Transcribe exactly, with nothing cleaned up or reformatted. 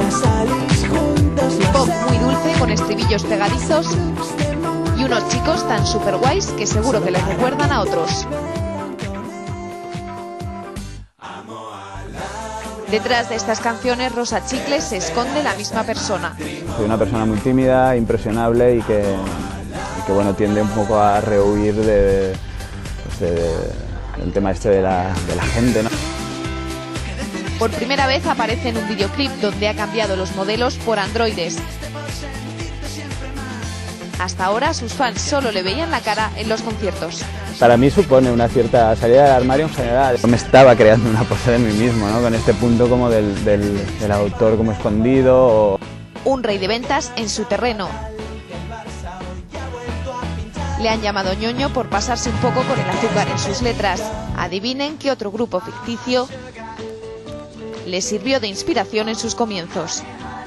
Pop muy dulce con estribillos pegadizos y unos chicos tan super guays que seguro que les recuerdan a otros. Detrás de estas canciones, Rosa Chicle, se esconde la misma persona. Soy una persona muy tímida, impresionable y que, y que bueno, tiende un poco a rehuir de, pues de, de, del tema este de la, de la gente, ¿no? Por primera vez aparece en un videoclip donde ha cambiado los modelos por androides. Hasta ahora sus fans solo le veían la cara en los conciertos. Para mí supone una cierta salida del armario en general. Yo me estaba creando una pose de mí mismo, ¿no? Con este punto como del, del, del autor como escondido. O... Un rey de ventas en su terreno. Le han llamado ñoño por pasarse un poco con el azúcar en sus letras. Adivinen qué otro grupo ficticio le sirvió de inspiración en sus comienzos.